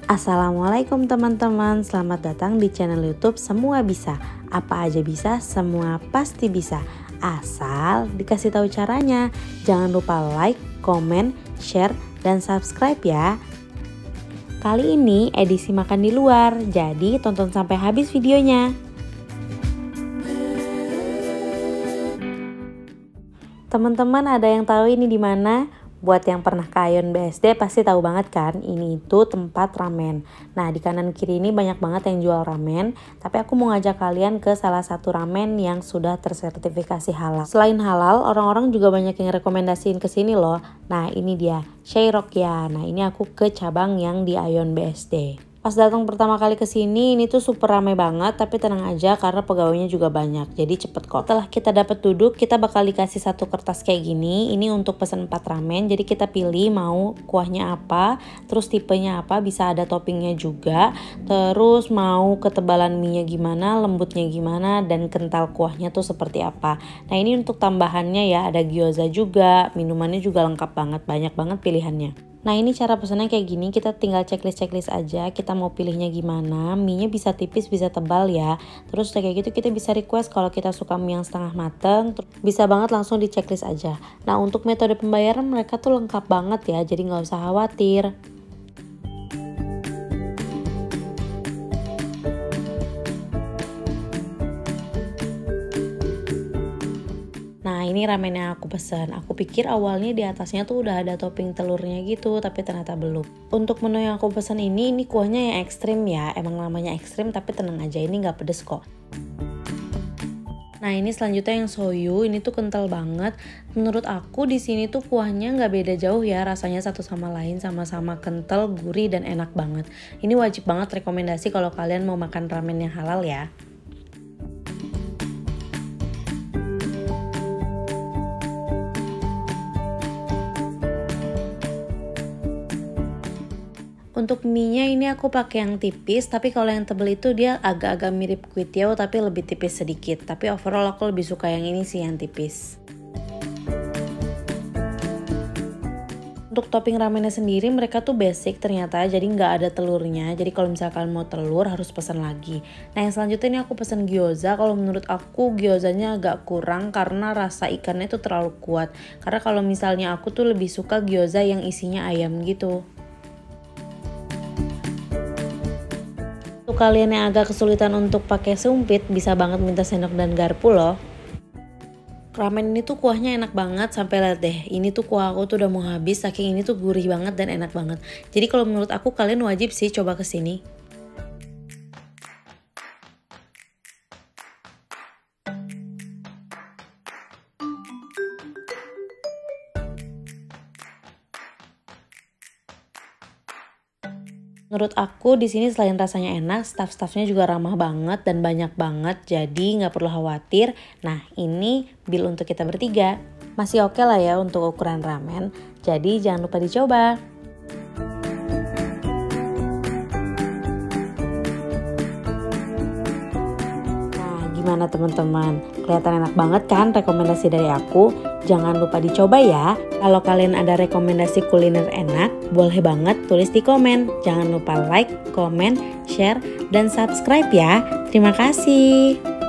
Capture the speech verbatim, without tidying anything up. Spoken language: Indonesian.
Assalamualaikum teman-teman, selamat datang di channel YouTube Semua Bisa. Apa aja bisa, semua pasti bisa. Asal dikasih tahu caranya. Jangan lupa like, komen, share, dan subscribe ya. Kali ini edisi makan di luar, jadi tonton sampai habis videonya. Teman-teman ada yang tahu ini di mana? Buat yang pernah ke Aeon B S D pasti tahu banget kan, ini itu tempat ramen. Nah di kanan kiri ini banyak banget yang jual ramen, tapi aku mau ngajak kalian ke salah satu ramen yang sudah tersertifikasi halal. Selain halal, orang-orang juga banyak yang rekomendasiin ke sini loh. Nah ini dia, Chairokya. Nah ini aku ke cabang yang di Aeon B S D. Pas datang pertama kali ke sini, ini tuh super ramai banget, tapi tenang aja karena pegawainya juga banyak, jadi cepet kok. Setelah kita dapat duduk, kita bakal dikasih satu kertas kayak gini. Ini untuk pesan empat ramen, jadi kita pilih mau kuahnya apa, terus tipenya apa, bisa ada toppingnya juga, terus mau ketebalan mie-nya gimana, lembutnya gimana, dan kental kuahnya tuh seperti apa. Nah ini untuk tambahannya ya, ada gyoza juga, minumannya juga lengkap banget, banyak banget pilihannya. Nah ini cara pesannya kayak gini, kita tinggal checklist-checklist aja, kita mau pilihnya gimana, mie-nya bisa tipis bisa tebal ya. Terus kayak gitu kita bisa request kalau kita suka mie yang setengah mateng, bisa banget langsung di checklist aja. Nah untuk metode pembayaran mereka tuh lengkap banget ya, jadi nggak usah khawatir. Nah ini ramen yang aku pesan. Aku pikir awalnya di atasnya tuh udah ada topping telurnya gitu, tapi ternyata belum. Untuk menu yang aku pesan ini, ini kuahnya yang ekstrim ya. Emang namanya ekstrim, tapi tenang aja, ini nggak pedes kok. Nah ini selanjutnya yang soyu, ini tuh kental banget. Menurut aku di sini tuh kuahnya nggak beda jauh ya, rasanya satu sama lain, sama-sama kental, gurih, dan enak banget. Ini wajib banget rekomendasi kalau kalian mau makan ramen yang halal ya. Untuk mie-nya ini aku pakai yang tipis, tapi kalau yang tebel itu dia agak-agak mirip kuitiao tapi lebih tipis sedikit. Tapi overall aku lebih suka yang ini sih, yang tipis. Untuk topping ramennya sendiri mereka tuh basic ternyata, jadi nggak ada telurnya. Jadi kalau misalkan mau telur harus pesan lagi. Nah yang selanjutnya ini aku pesan gyoza. Kalau menurut aku gyozanya agak kurang karena rasa ikannya tuh terlalu kuat. Karena kalau misalnya aku tuh lebih suka gyoza yang isinya ayam gitu. Untuk kalian yang agak kesulitan untuk pakai sumpit, bisa banget minta sendok dan garpu loh. Ramen ini tuh kuahnya enak banget, sampai lihat deh, ini tuh kuah aku tuh udah mau habis, saking ini tuh gurih banget dan enak banget. Jadi kalau menurut aku kalian wajib sih coba kesini. Menurut aku di sini selain rasanya enak, staff-staffnya juga ramah banget dan banyak banget, jadi nggak perlu khawatir. Nah ini bill untuk kita bertiga, masih oke lah ya untuk ukuran ramen, jadi jangan lupa dicoba. Gimana teman-teman? Kelihatan enak banget kan rekomendasi dari aku? Jangan lupa dicoba ya. Kalau kalian ada rekomendasi kuliner enak, boleh banget tulis di komen. Jangan lupa like, komen, share, dan subscribe ya. Terima kasih.